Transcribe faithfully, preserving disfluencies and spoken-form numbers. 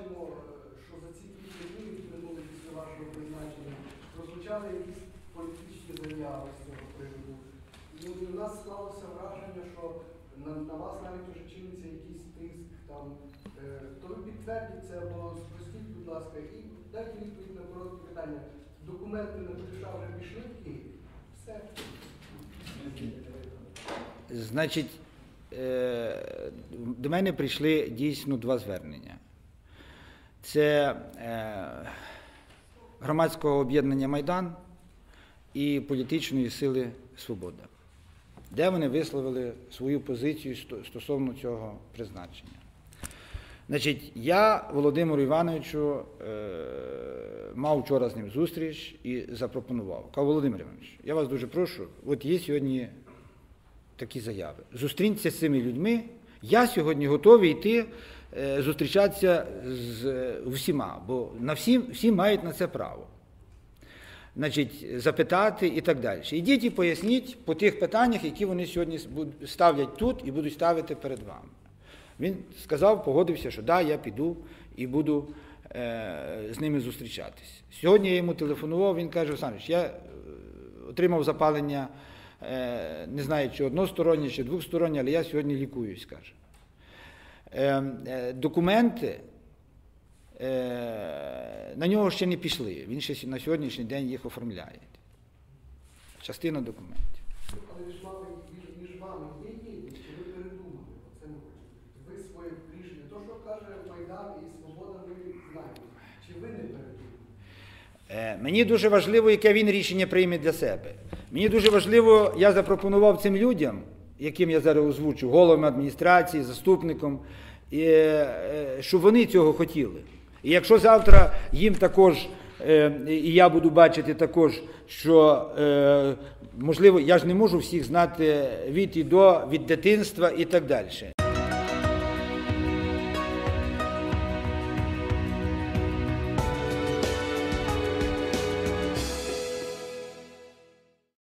бачимо, що за ці кілька днів, які минули після вашого призначення, прозвучали якісь політичні заяви з цього приводу. І у нас склалося враження, що на, на вас навіть уже чиниться якийсь тиск. Там, е, то ви підтвердіть це, або спростіть, будь ласка, і дайте відповідь на коротке питання. Документи на Куліша вже пішли в Київ? Все. Значить, до мене прийшли дійсно два звернення. Це громадського об'єднання «Майдан» і політичної сили «Свобода», де вони висловили свою позицію стосовно цього призначення. Значить, я Володимиру Івановичу мав вчора з ним зустріч і запропонував. Кажу: Володимир Іванович, я вас дуже прошу, от є сьогодні такі заяви. Зустріньтеся з цими людьми. Я сьогодні готовий йти е, зустрічатися з е, всіма, бо на всі, всі мають на це право. Значить, запитати і так далі. Ідіть і поясніть по тих питаннях, які вони сьогодні ставлять тут і будуть ставити перед вами. Він сказав, погодився, що да, я піду і буду е, з ними зустрічатись. Сьогодні я йому телефонував, він каже: Олександрович, я отримав запалення, не знаю, чи одностороннє, чи двостороннє, але я сьогодні лікуюсь, каже. Документи на нього ще не пішли, він ще на сьогоднішній день їх оформляє. Частина документів. Але між вами, між вами є єдність, чи ви передумали? Це не ви своє рішення. То, що каже Майдан і Свобода, ми знаємо. Чи ви не передумали? Мені дуже важливо, яке він рішення прийме для себе. Мені дуже важливо, я запропонував цим людям, яким я зараз озвучу, головам адміністрації, заступникам, щоб вони цього хотіли. І якщо завтра їм також, і я буду бачити також, що, можливо, я ж не можу всіх знати від і до, від дитинства і так далі.